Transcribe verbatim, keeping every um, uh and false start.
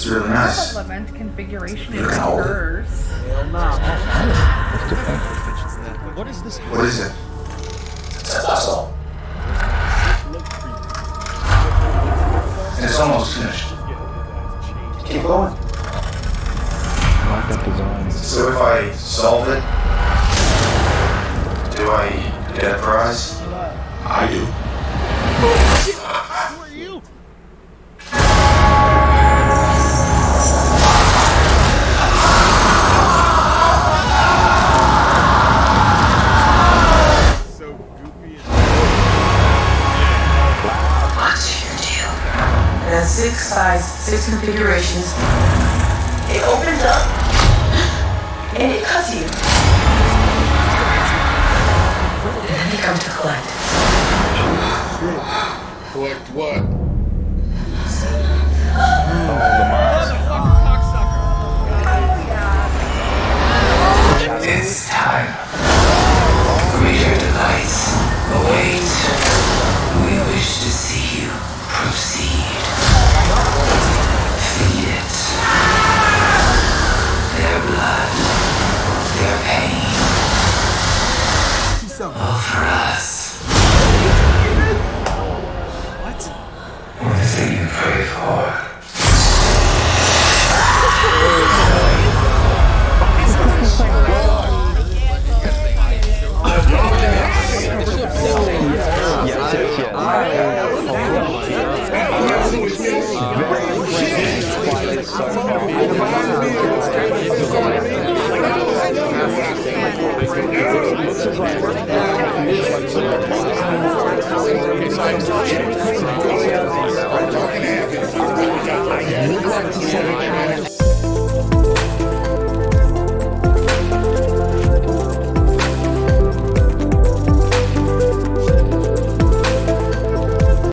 It's really nice. Levine configuration You're is gonna hold it. hers. What is this? What is it? It's a puzzle. And it's almost finished. Keep going. I like that design. So if I solve it, do I get a prize? I do. Who are you? So goofy. What's your deal? There's six sides, six configurations. It opens up and it cuts you. And you come to collect. Collect what? It's time. Greater delights await. We wish to see you proceed. Feed it. Their blood. Their pain. All for us. What? What is it you pray for? Yes.